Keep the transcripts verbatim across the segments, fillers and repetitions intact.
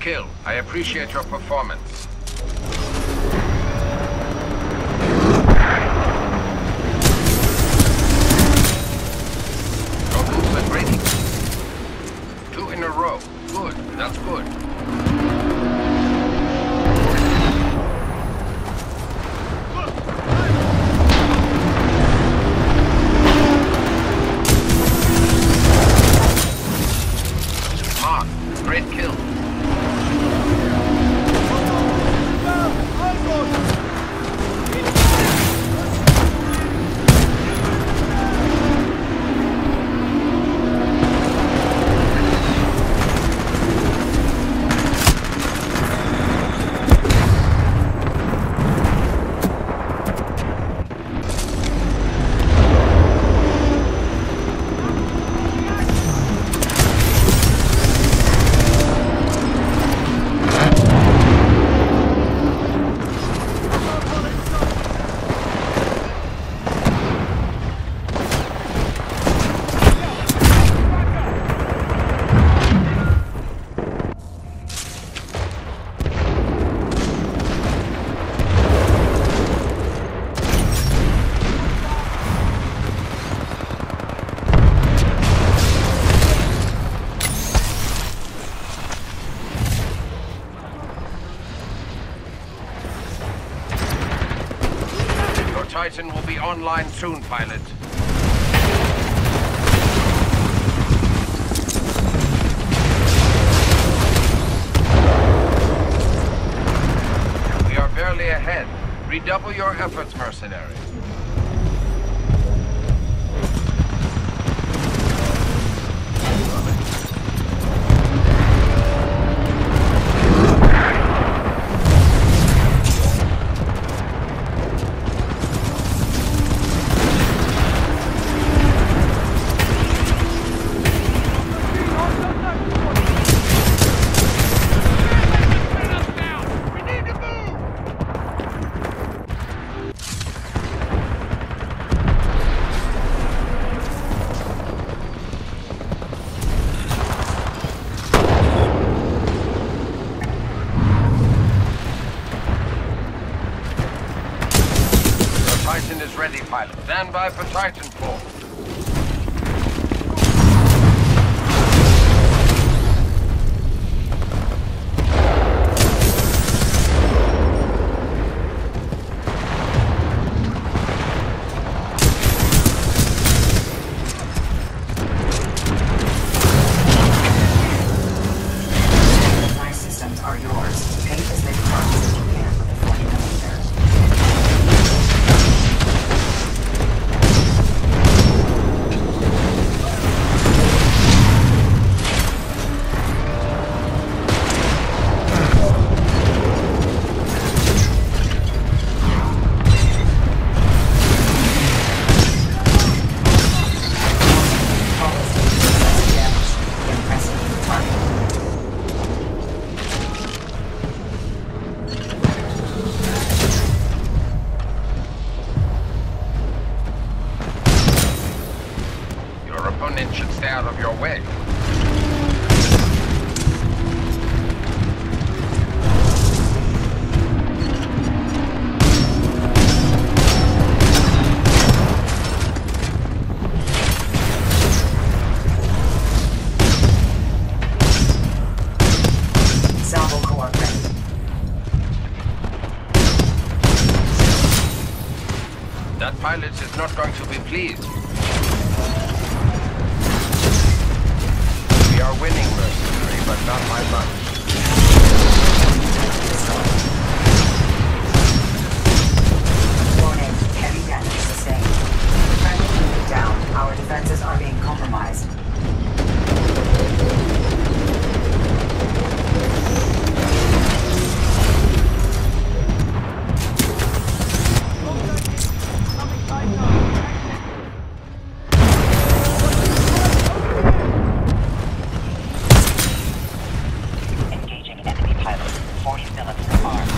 kill. I appreciate your performance. Your movement ready. Two in a row. Good. That's good. Mark. Great kill. Titan will be online soon, pilot. We are barely ahead. Redouble your efforts, mercenary. Titan is ready, pilot. Stand by for Titanfall. My systems are yours. Paint as many marks as you can with a forty millimeter. Your opponent should stay out of your way. Salvo core ready. That pilot is not going to be pleased. We are winning, mercenary, but not by much. Warning, heavy damage sustained. Friendly unit down. Our defenses are being compromised. Engaging enemy pilot. forty millimeter arm.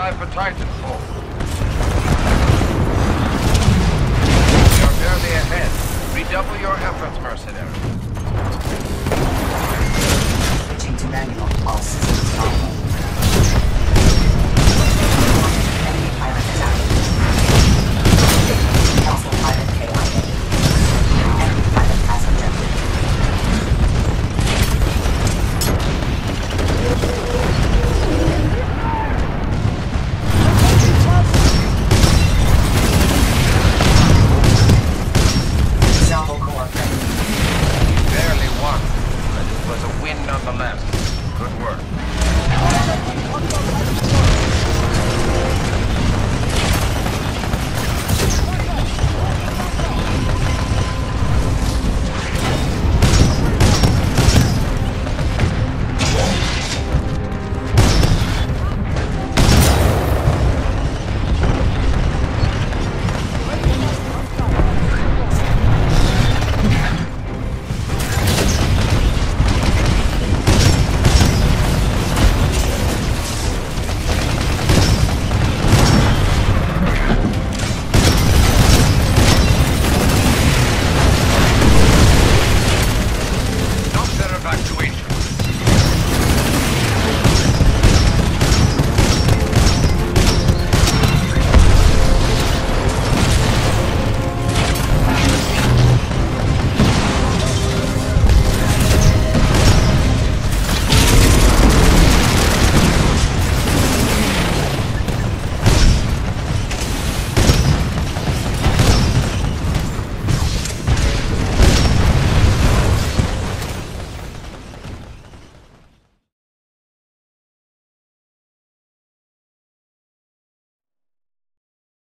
five for Titanfall. We are barely ahead. Redouble your efforts, mercenary. Switching to manual. All systems nominal.